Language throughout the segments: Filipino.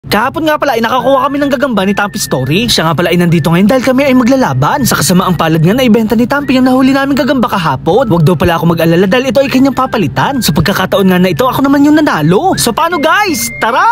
Kahapon nga pala ay nakakuha kami ng gagamba ni Tampi Story. Siya nga pala ay nandito ngayon dahil kami ay maglalaban. Sa kasamaang palad nga na ibenta ni Tampi yung nahuli namin gagamba kahapon. Wag daw pala ako mag-alala dahil ito ay kanyang papalitan. Sa pagkakataon nga na ito, ako naman yung nanalo. So paano guys? Tara!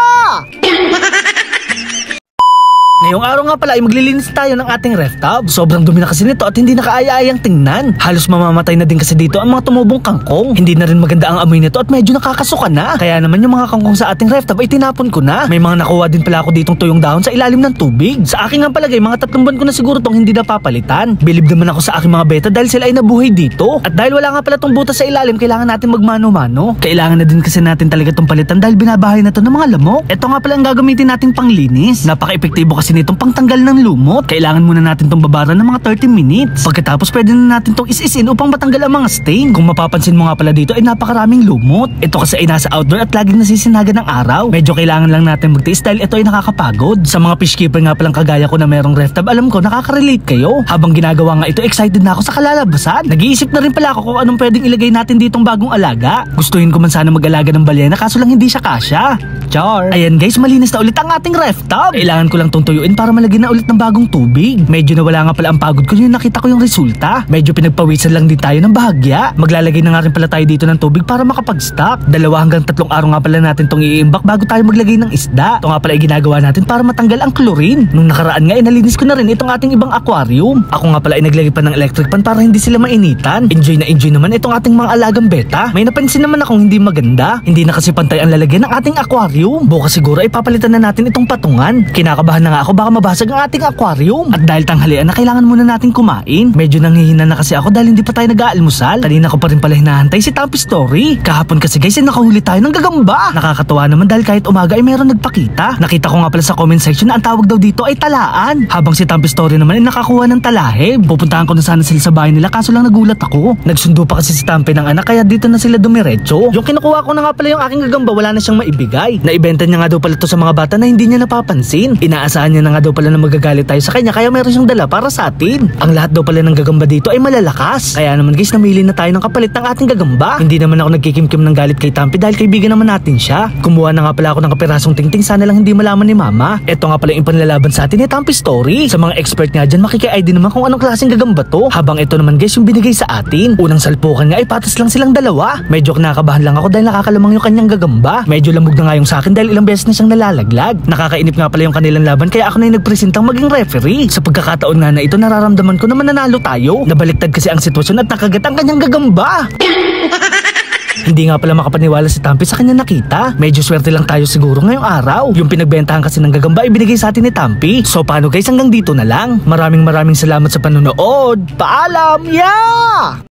Ngayong araw nga pala ay maglilinis tayo ng ating ref tub. Sobrang dumi na kasi nito at hindi nakaaya-ayang tingnan. Halos mamamatay na din kasi dito ang mga tumubong kangkong. Hindi na rin maganda ang amoy nito at medyo nakakasuka na. Kaya naman yung mga kangkong sa ating ref tub ay tinapon ko na. May mga nakuha din pala ako ditong tuyong dahon sa ilalim ng tubig. Sa aking nga palagay, mga 3 buwan ko na siguro tong hindi napapalitan. Bilib naman ako sa aking mga beta dahil sila ay nabuhay dito. At dahil wala nga pala tong butas sa ilalim, kailangan natin magmano-mano. Kailangan na din kasi natin talaga tong palitan dahil binabahay na to ng mga lamok. Ito nga pala ang gagamitin nating panglinis. Napaka-epektibo kasi nitong pangtanggal ng lumot. Kailangan muna natin tong babaran ng mga 30 minutes. Pagkatapos pwede na natin tong is-isin upang matanggal ang mga stain. Kung mapapansin mo nga pala dito ay napakaraming lumot. Ito kasi ay nasa outdoor at laging nasisinaga ng araw. Medyo kailangan lang natin magtiis dahil ito ay nakakapagod. Sa mga fish keeper nga palang kagaya ko na merong ref tub, alam ko nakaka-relate kayo. Habang ginagawa nga ito, excited na ako sa kalalabasan. Nag-iisip na rin pala ako kung anong pwedeng ilagay natin ditong bagong alaga. Gustuhin ko man sana mag-alaga ng balyena kaso lang hindi siya kasya. Char. Ayan guys, malinis na ulit ang ating ref tub. Kailangan ko lang tong tuyuin para malagyan na ulit ng bagong tubig. Medyo nawala nga pala ang pagod ko yung nakita ko yung resulta. Medyo pinagpawisan lang din tayo ng bahagya. Maglalagay na nga rin pala tayo dito ng tubig para makapag-stock. 2 hanggang 3 araw nga pala natin tong iimbak bago tayo maglagay ng isda. Ito nga pala ay ginagawa natin para matanggal ang chlorine. Nung nakaraan nga ay nalinis ko na rin itong ating ibang aquarium. Ako nga pala ay naglagay pa ng electric pan para hindi sila mainitan. Enjoy na enjoy naman itong ating mga alagang beta. May napansin naman akong hindi maganda. Hindi na kasi pantay ang lalagyan ng ating aquarium. Bukas siguro ay papalitan na natin itong patungan. Kinakabahan na nga ako baka mabasag ang ating aquarium. At dahil tanghalian na kailangan muna natin kumain. Medyo nanghihina na kasi ako dahil hindi pa tayo nag-aalmusal. Kanina ko pa rin pala hinahantay si Tampi Story. Kahapon kasi guys ay nakahuli tayo ng gagamba. Nakakatawa naman dahil kahit umaga ay meron nagpakita. Nakita ko nga pala sa comment section na ang tawag daw dito ay talaan. Habang si Tampi Story naman ay nakakuha ng talahib. Pupuntahan ko na sana sila sa bahay nila kaso lang nagulat ako. Nagsundo pa kasi si Tampi ng anak kaya dito na sila dumiretso. Yung kinukuha ko na nga pala yung aking gagamba wala na siyang maibigay. Naibenta niya nga daw pala to sa mga bata na hindi niya napapansin. Inaasahan niya na nga daw pala na magagalit tayo sa kanya kaya meron siyang dala para sa atin. Ang lahat daw pala ng gagamba dito ay malalakas. Kaya naman guys namili na tayo ng kapalit ng ating gagamba. Hindi naman ako nagkikimkim ng galit kay Tampi dahil kaibigan naman natin siya. Kumuha na nga pala ako ng kapirasong tingting sana lang hindi malaman ni mama. Ito nga pala yung panlalaban sa atin ni Tampi Story. Sa mga expert nga dyan makiki-ID naman kung anong klaseng gagamba to. Habang ito naman guys yung binigay sa atin. Unang salpukan nga ay patas lang silang dalawa. Medyo kinakabahan lang ako dahil nakakalamang yung kanyang gagamba. Medyo lambog na nga yung sa akin dahil ilang beses na siyang nalalaglag. Nakakainip nga pala yung kanilang laban kaya ako na yung nagpresentang maging referee. Sa pagkakataon nga na ito nararamdaman ko na mananalo tayo. Nabaliktad kasi ang sitwasyon at nakagat ang kanyang gagamba. Hindi nga pala makapaniwala si Tampi sa kanya nakita. Medyo swerte lang tayo siguro ngayong araw. Yung pinagbentahan kasi ng gagamba ay binigay sa atin ni Tampi. So paano guys hanggang dito na lang. Maraming salamat sa panonood. Paalam! Yeah!